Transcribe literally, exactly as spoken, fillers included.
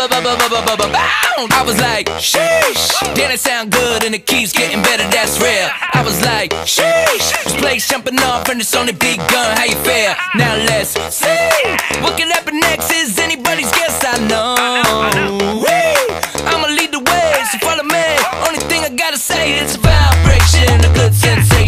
I was like, sheesh. Damn, it sound good and it keeps getting better, that's real. I was like, sheesh. This place jumping off and it's only begun. How you feel? Now let's see. What can happen next is anybody's guess, I know. I'ma lead the way, so follow me. Only thing I gotta say, it's a vibration, a good sensation.